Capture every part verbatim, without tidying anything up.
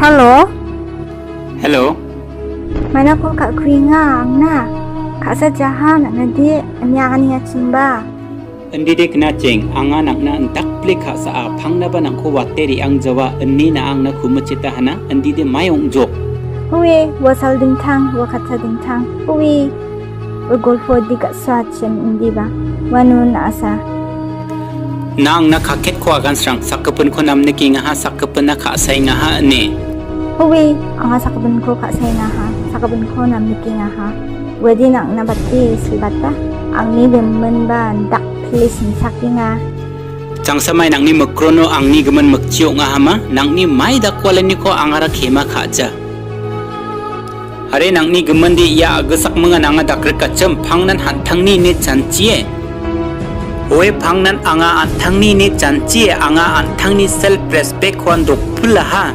Halo. Hello. Mana ko kak kuinga angna. Kak sajahan nanti anya ania cimba. Endi de kena ceng anga nakna entak plek ha sa phangna ba nangko wateri ang jawa enni na ang na kumacita hana endi de mayong jok. Hui wasal dingtang wakata dingtang. Hui golfo di kak swachem indi ba. Wanu na asa. Nang na kaket ko agan serang sakapun ko namne ki nga ha sakapun na ka sai nga ha ne. Hui anga sakapun ko kak sai nga ha sakapun ko namne ki nga ha. Wedi nak nabati silbata ang ni bemen ba dak please ni sakinga. Chang samai nang ni makrono ang ni gaman makcio nga hama nang ni mai da kwala ni ko angara khema khaja. Hare nang ni gaman di ya agasak mga nanga dakre kacham phangnan hantang ni ne chanchie. Oe phangnan anga antang ni ne chanchie anga antang ni self respect kwan dok pulaha.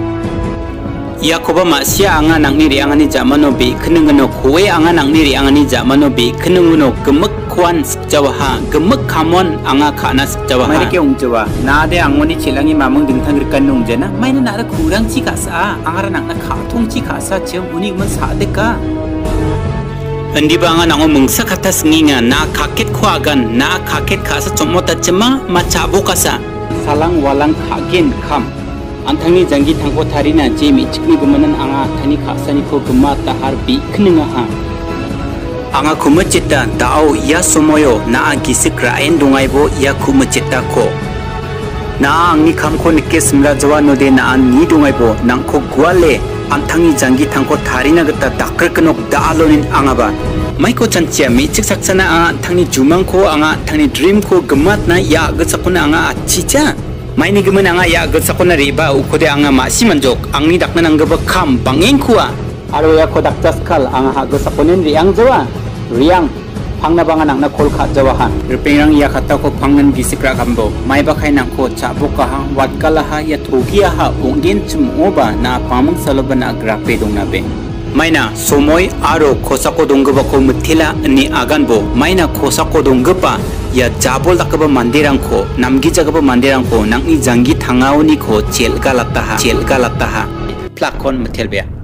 Ya koba masya anga nang ni ri anga ni jamano be khnungno koe anga nang ni ri anga ni jamano be khnungno gemek kwan sikjawaha gemek kamon anga khana sikjawaha mai ke ungjawa na de angoni chilangi mamung dingthang rikan nungjana mai na nara kurang chi kasa angara nang na khathung chi kasa chem uni man sa de ka andi ba anga nango mungsa kata singinga na khaket khwagan na khaket khasa chomota chema ma chabo kasa salang walang khagen kham anthangni jangi thangko tharina jemi chikni gumanan anga thani khasani ko guma tahar bi khninga ha anga kumacita dao ya somoyo na gisikra endungai bo ya kumacita ko na angni khamko nikke simra jawano de na an ni dungai bo nangko gwale antangi jangi thangko tharina gata dakr knok daalonin anga ba maiko chanchia mi chik saksana anga thangni jumang ko anga thangni dream ko gemat na ya gachakuna anga achicha maini gemen anga ya gachakuna riba ukode anga masi manjok angni dakna nanggaba kham bangeng khuwa aro ya ko dakjaskal anga ha gachakunen riang jawa riang phangna bangan angna kol kha jawa ha ripeng ya khata ko phangan gisikra kambo mai ba khai nang ko chabu ka ha watkala ha ya thogia ha onggen chum oba na pamung salobana grape dongna be maina somoy aro khosako donggaba ko muthila ni aganbo maina khosako donggaba ya jabol dakaba mandirang ko namgi jagaba mandirang ko nangni jangi thangauni ko chelga latta ha chelga latta ha plakon muthelbe